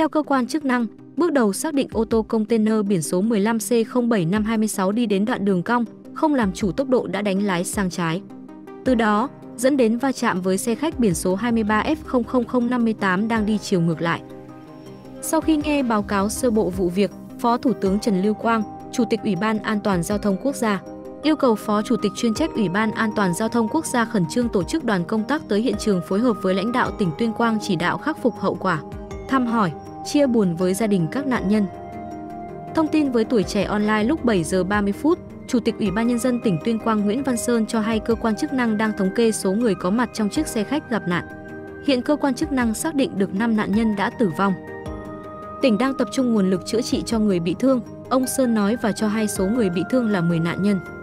Theo cơ quan chức năng, bước đầu xác định ô tô container biển số 15C07526 đi đến đoạn đường cong, không làm chủ tốc độ đã đánh lái sang trái. Từ đó, dẫn đến va chạm với xe khách biển số 23F00058 đang đi chiều ngược lại. Sau khi nghe báo cáo sơ bộ vụ việc, Phó Thủ tướng Trần Lưu Quang, Chủ tịch Ủy ban An toàn Giao thông Quốc gia, yêu cầu Phó Chủ tịch chuyên trách Ủy ban An toàn Giao thông Quốc gia khẩn trương tổ chức đoàn công tác tới hiện trường phối hợp với lãnh đạo tỉnh Tuyên Quang chỉ đạo khắc phục hậu quả, thăm hỏi, chia buồn với gia đình các nạn nhân. Thông tin với Tuổi Trẻ Online lúc 7 giờ 30 phút, Chủ tịch Ủy ban Nhân dân tỉnh Tuyên Quang Nguyễn Văn Sơn cho hay cơ quan chức năng đang thống kê số người có mặt trong chiếc xe khách gặp nạn. Hiện cơ quan chức năng xác định được 5 nạn nhân đã tử vong. Tỉnh đang tập trung nguồn lực chữa trị cho người bị thương, ông Sơn nói và cho hay số người bị thương là 10 nạn nhân.